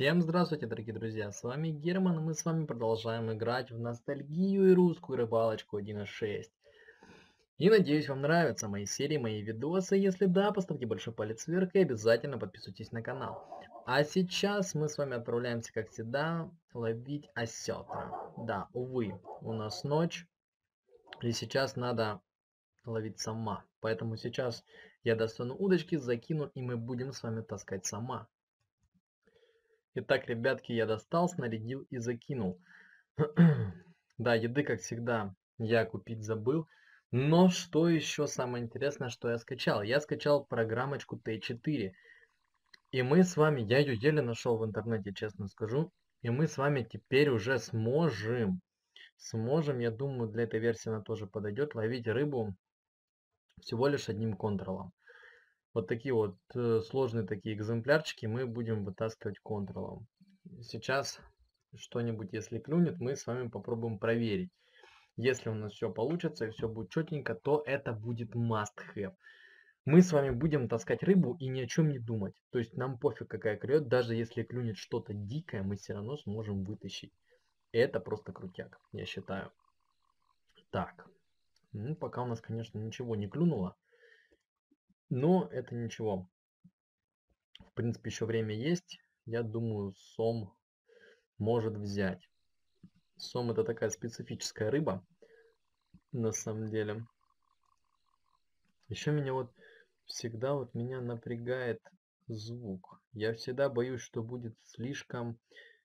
Всем здравствуйте, дорогие друзья, с вами Герман, и мы с вами продолжаем играть в ностальгию и русскую рыбалочку 1.6. И надеюсь, вам нравятся мои серии, мои видосы. Если да, поставьте большой палец вверх и обязательно подписывайтесь на канал. А сейчас мы с вами отправляемся, как всегда, ловить осетра. Да, увы, у нас ночь, и сейчас надо ловить сама. Поэтому сейчас я достану удочки, закину, и мы будем с вами таскать сама. Итак, ребятки, я достал, снарядил и закинул. Да, еды, как всегда, я купить забыл. Но что еще самое интересное, что я скачал? Я скачал программочку T4. И мы с вами, я ее еле нашел в интернете, честно скажу. И мы с вами теперь уже сможем, я думаю, для этой версии она тоже подойдет, ловить рыбу всего лишь одним контролом. Вот такие вот сложные такие экземплярчики мы будем вытаскивать контролом. Сейчас что-нибудь, если клюнет, мы с вами попробуем проверить. Если у нас все получится и все будет четенько, то это будет must have. Мы с вами будем таскать рыбу и ни о чем не думать. То есть нам пофиг, какая клюет, даже если клюнет что-то дикое, мы все равно сможем вытащить. Это просто крутяк, я считаю. Так, ну пока у нас, конечно, ничего не клюнуло, но это ничего. В принципе, еще время есть. Я думаю, сом может взять. Сом это такая специфическая рыба, на самом деле. Еще меня вот всегда вот меня напрягает звук. Я всегда боюсь, что будет слишком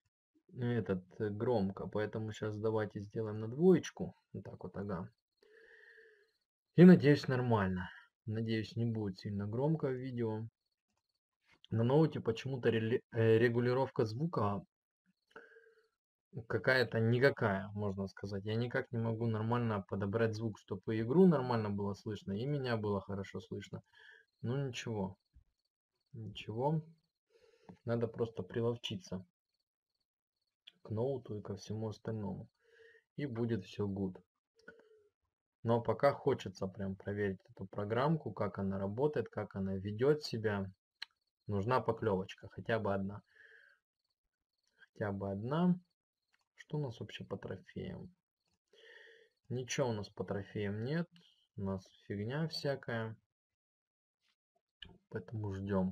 громко. Поэтому сейчас давайте сделаем на двоечку. Вот так вот, ага. И надеюсь нормально. Надеюсь, не будет сильно громко видео. На ноуте почему-то регулировка звука какая-то никакая, можно сказать. Я никак не могу нормально подобрать звук, чтобы и игру нормально было слышно, и меня было хорошо слышно. Ну ничего, ничего. Надо просто приловчиться к ноуту и ко всему остальному. И будет все good. Но пока хочется прям проверить эту программку, как она работает, как она ведет себя. Нужна поклевочка, хотя бы одна. Хотя бы одна. Что у нас вообще по трофеям? Ничего у нас по трофеям нет. У нас фигня всякая. Поэтому ждем.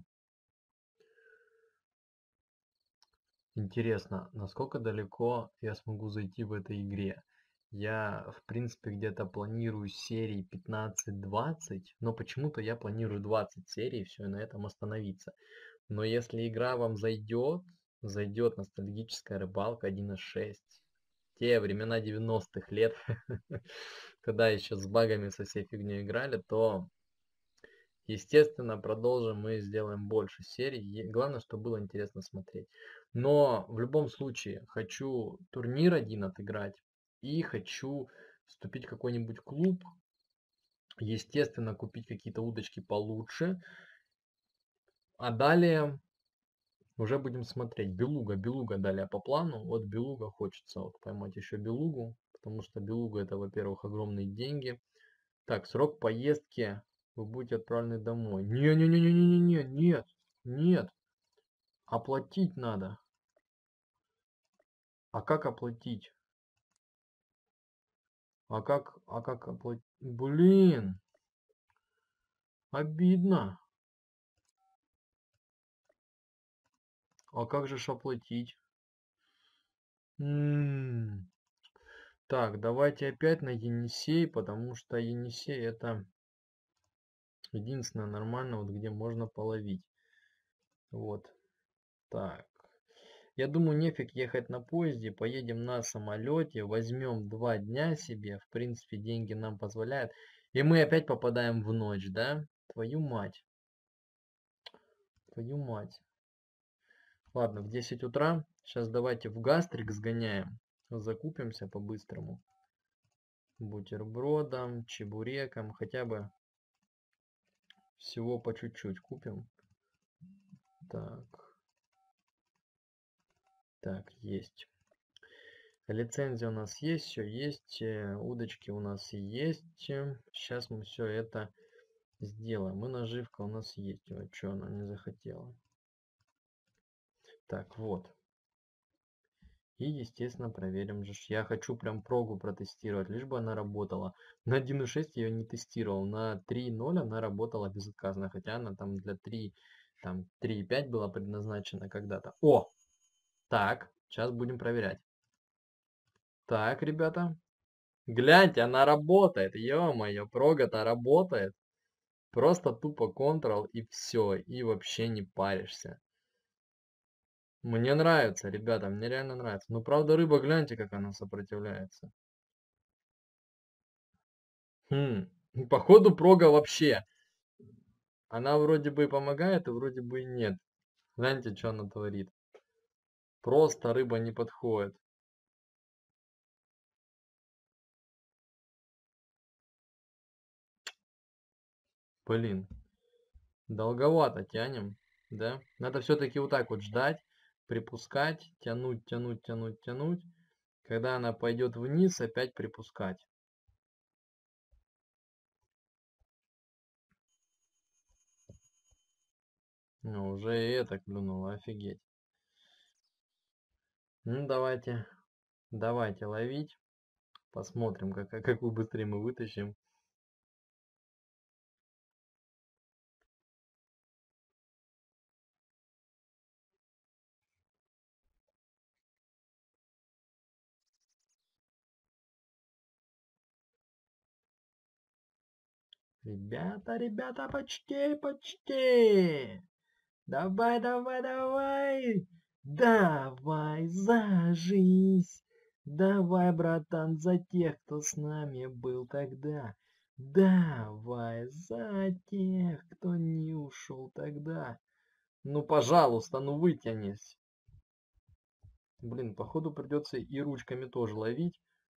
Интересно, насколько далеко я смогу зайти в этой игре. Я, в принципе, где-то планирую серий 15-20, но почему-то я планирую 20 серий, все, и на этом остановиться. Но если игра вам зайдет ностальгическая рыбалка 1.6, те времена 90-х лет, когда еще с багами со всей фигней играли, то, естественно, продолжим мы сделаем больше серий. Главное, чтобы было интересно смотреть. Но в любом случае хочу турнир один отыграть и хочу вступить в какой-нибудь клуб. Естественно, купить какие-то удочки получше. А далее уже будем смотреть. Белуга далее по плану. Вот белуга хочется вот поймать еще белугу. Потому что белуга это, во-первых, огромные деньги. Так, срок поездки. Вы будете отправлены домой. Не-не-не-не-не-не, нет, нет. Оплатить надо. А как оплатить? А как оплатить? Блин, обидно. А как же ж оплатить? Так, давайте опять на Енисей, потому что Енисей это единственное нормально, вот где можно половить. Вот. Так. Я думаю, нефиг ехать на поезде, поедем на самолете, возьмем 2 дня себе, в принципе, деньги нам позволяют. И мы опять попадаем в ночь, да? Твою мать. Твою мать. Ладно, в 10 утра. Сейчас давайте в гастрик сгоняем. Закупимся по-быстрому. Бутербродом, чебуреком, хотя бы всего по чуть-чуть купим. Так. Так, есть. Лицензия у нас есть, все есть. Удочки у нас есть. Сейчас мы все это сделаем. И наживка у нас есть. Вот что она не захотела. Так, вот. И, естественно, проверим же. Я хочу прям прогу протестировать, лишь бы она работала. На 1.6 я ее не тестировал, на 3.0 она работала безотказно, хотя она там для 3, там 3.5 была предназначена когда-то. О! Так, сейчас будем проверять. Так, ребята, гляньте, она работает, ё-моё, прога-то работает. Просто тупо Ctrl и все, и вообще не паришься. Мне нравится, ребята, мне реально нравится. Но правда рыба, гляньте, как она сопротивляется. Походу прога вообще. Она вроде бы и помогает, и вроде бы и нет. Гляньте, что она творит. Просто рыба не подходит. Блин, долговато тянем, да? Надо все-таки вот так вот ждать, припускать, тянуть, тянуть, тянуть, тянуть. Когда она пойдет вниз, опять припускать. Ну, уже и это клюнуло, офигеть. Ну, давайте ловить. Посмотрим, какую быстрее мы вытащим. Ребята, почти. Давай, давай, давай. Давай, зажись. Давай, братан, за тех, кто с нами был тогда. Давай, за тех, кто не ушел тогда. Ну, пожалуйста, ну вытянись. Блин, походу придется и ручками тоже ловить.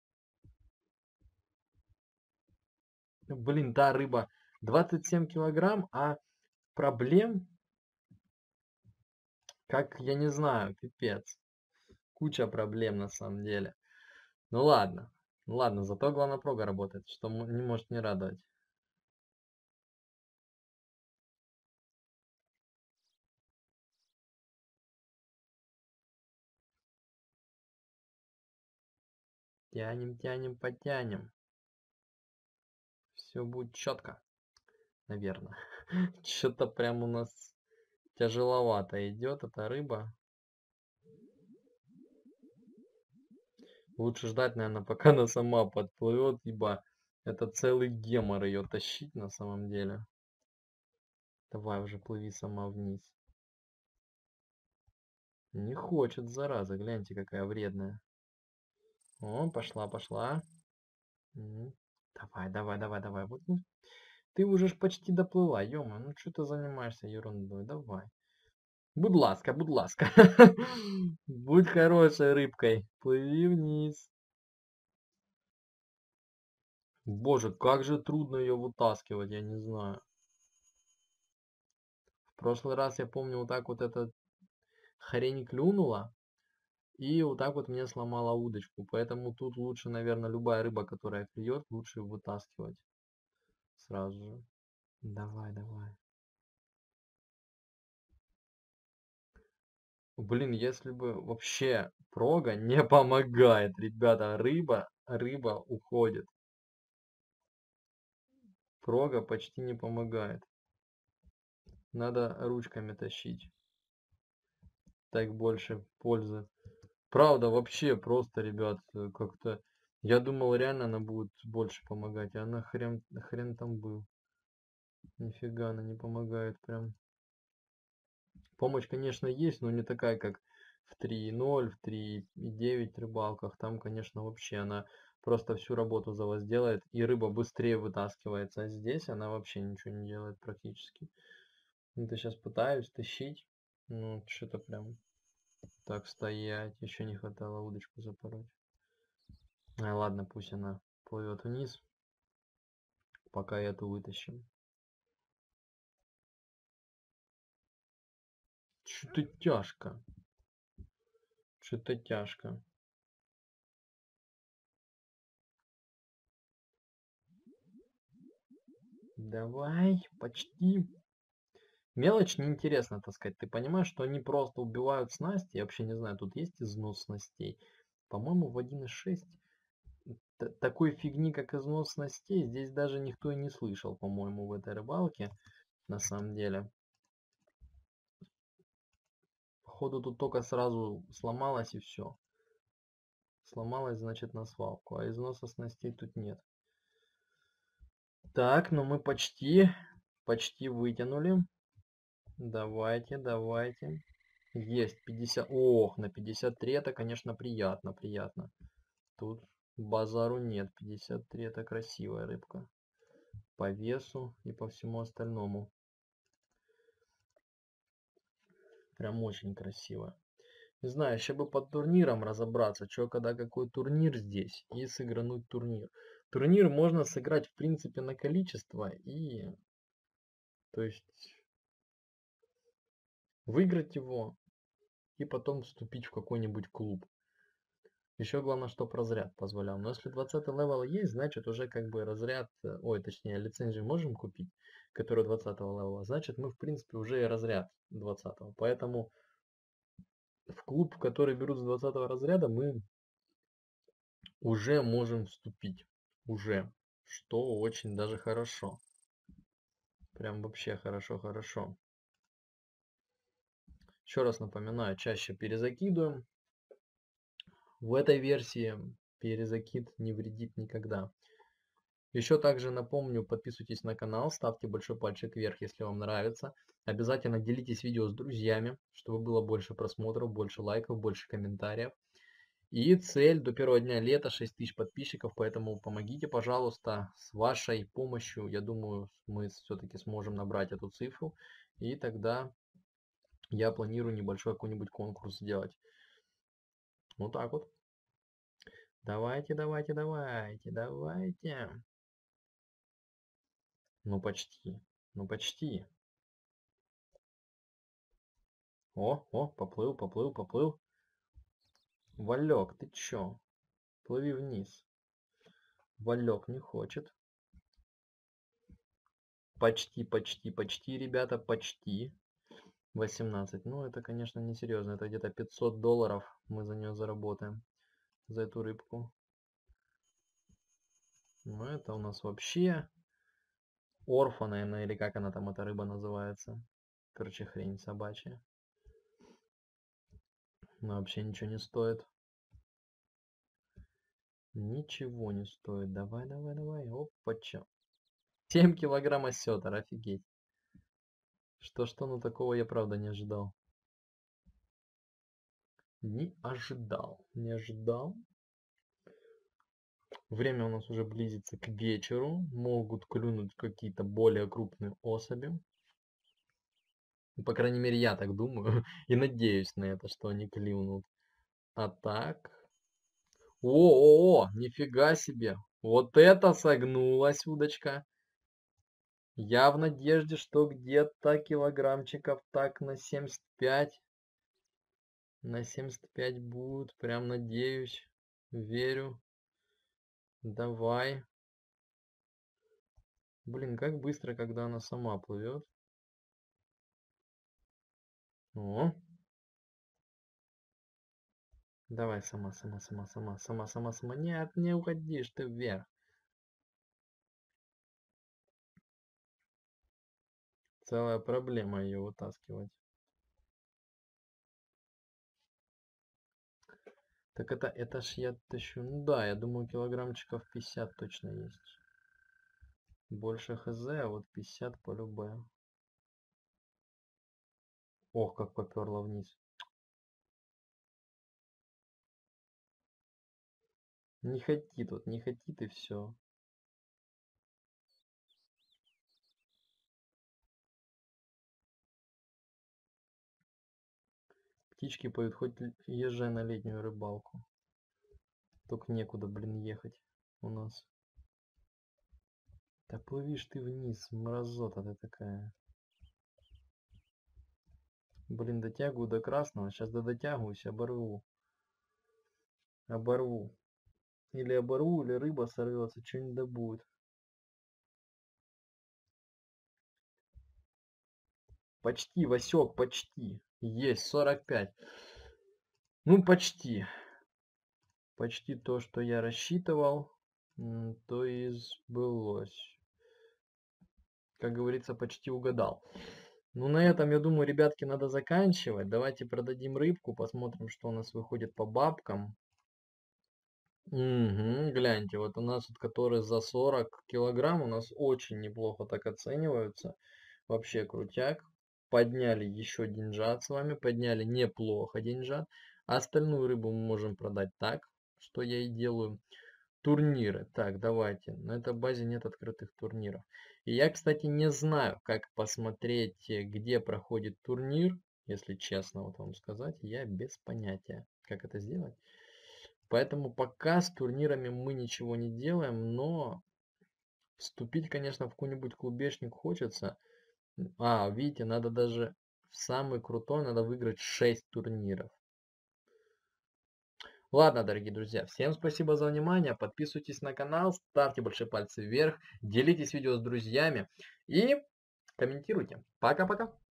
Блин, да, рыба 27 килограмм, а проблем, как я не знаю, пипец. Куча проблем на самом деле. Ну ладно. Ну ладно, зато главная прога работает, что не может не радовать. Тянем, тянем, потянем. Все будет четко, наверное. Что-то прям у нас тяжеловато идет эта рыба. Лучше ждать, наверное, пока она сама подплывет, ибо это целый гемор ее тащить на самом деле. Давай уже плыви сама вниз. Не хочет, зараза, гляньте, какая вредная. О, пошла, пошла. Давай, давай, давай, давай. Вот, ну, ты уже ж почти доплыла, ё-моё, ну что ты занимаешься ерундой, давай. Будь ласка. Будь хорошей рыбкой, плыви вниз. Боже, как же трудно ее вытаскивать, я не знаю. В прошлый раз я помню, вот так вот эта хрень клюнула, и вот так вот мне сломала удочку. Поэтому тут лучше, наверное, любая рыба, которая клюет, лучше вытаскивать сразу же. Давай, давай. Блин, если бы вообще прога не помогает, ребята, рыба уходит. Прога почти не помогает. Надо ручками тащить. Так больше пользы. Правда, вообще просто, ребят, как-то... Я думал, реально она будет больше помогать, а она хрен там был. Нифига она не помогает прям. Помощь, конечно, есть, но не такая, как в 3.0, в 3.9 рыбалках. Там, конечно, вообще она просто всю работу за вас делает, и рыба быстрее вытаскивается. А здесь она вообще ничего не делает практически. Это сейчас пытаюсь тащить. Ну, что-то прям так стоять. Еще не хватало удочку запороть. Ладно, пусть она плывет вниз, пока эту вытащим. Что-то тяжко. Что-то тяжко. Давай, почти. Мелочь неинтересно таскать. Ты понимаешь, что они просто убивают снасти? Я вообще не знаю, тут есть износ снастей? По-моему, в 1.6 такой фигни, как износ снастей, здесь даже никто и не слышал, по-моему, в этой рыбалке. На самом деле. Походу тут только сразу сломалось и все. Сломалось, значит, на свалку. А износа снастей тут нет. Так, ну мы почти вытянули. Давайте, давайте. Есть 50. Ох, на 53 это, конечно, приятно, приятно. Тут базару нет. 53 это красивая рыбка. По весу и по всему остальному. Прям очень красивая. Не знаю, еще бы под турниром разобраться, что когда какой турнир здесь, и сыгрануть турнир. Турнир можно сыграть, в принципе, на количество, и, то есть, выиграть его, и потом вступить в какой-нибудь клуб. Еще главное, чтоб разряд позволял. Но если 20 левел есть, значит уже как бы разряд, ой, точнее, лицензию можем купить, которую 20 левела, значит мы, в принципе, уже и разряд 20. Поэтому в клуб, в который берут с 20 разряда, мы уже можем вступить. Уже. Что очень даже хорошо. Прям вообще хорошо. Еще раз напоминаю, чаще перезакидываем. В этой версии перезакид не вредит никогда. Еще также напомню, подписывайтесь на канал, ставьте большой пальчик вверх, если вам нравится. Обязательно делитесь видео с друзьями, чтобы было больше просмотров, больше лайков, больше комментариев. И цель до первого дня лета 6000 подписчиков, поэтому помогите, пожалуйста, с вашей помощью, я думаю, мы все-таки сможем набрать эту цифру, и тогда я планирую небольшой какой-нибудь конкурс сделать. Вот так вот. Давайте. Ну почти, ну почти. О, поплыл. Валек, ты чё? Плыви вниз. Валек не хочет. Почти, ребята, почти. 18. Ну, это, конечно, не серьезно. Это где-то 500 долларов мы за нее заработаем. За эту рыбку. Ну, это у нас вообще орфа, наверное, или как она там, эта рыба называется. Короче, хрень собачья. Но вообще ничего не стоит. Ничего не стоит. Давай. Опача. 7 килограмм осетр, офигеть. Что, ну такого я правда не ожидал. Не ожидал. Время у нас уже близится к вечеру. Могут клюнуть какие-то более крупные особи. По крайней мере, я так думаю. И надеюсь на это, что они клюнут. А так... О, нифига себе. Вот это согнулась удочка. Я в надежде, что где-то килограммчиков так на 75. На 75 будет. Прям надеюсь. Верю. Давай. Блин, как быстро, когда она сама плывет. О. Давай сама. Нет, не уходишь ты вверх. Целая проблема ее вытаскивать. Так это ж я тащу. Ну да, я думаю, килограммчиков 50 точно есть. Больше хз, а вот 50 по любэ. Ох, как поперло вниз. Не хотит и все. Птички поют, хоть езжай на летнюю рыбалку. Только некуда, блин, ехать у нас. Да плывишь ты вниз, мразота ты такая. Блин, дотягиваю до красного. Сейчас дотягиваюсь, оборву. Оборву. Или оборву, или рыба сорвется, что-нибудь да будет. Почти, Васек, почти. Есть, 45. Ну, почти. Почти то, что я рассчитывал, то и сбылось. Как говорится, почти угадал. Ну, на этом, я думаю, ребятки, надо заканчивать. Давайте продадим рыбку, посмотрим, что у нас выходит по бабкам. Угу, гляньте, вот у нас, вот, которые за 40 килограмм, у нас очень неплохо так оцениваются. Вообще крутяк. Подняли еще деньжат с вами, подняли неплохо деньжат. Остальную рыбу мы можем продать так, что я и делаю. Турниры. Так, давайте. На этой базе нет открытых турниров. И я, кстати, не знаю, как посмотреть, где проходит турнир. Если честно вот вам сказать, я без понятия, как это сделать. Поэтому пока с турнирами мы ничего не делаем, но вступить, конечно, в какой-нибудь клубешник хочется. Видите, надо даже в самый крутой, надо выиграть 6 турниров. Ладно, дорогие друзья, всем спасибо за внимание, подписывайтесь на канал, ставьте большие пальцы вверх, делитесь видео с друзьями и комментируйте. Пока-пока.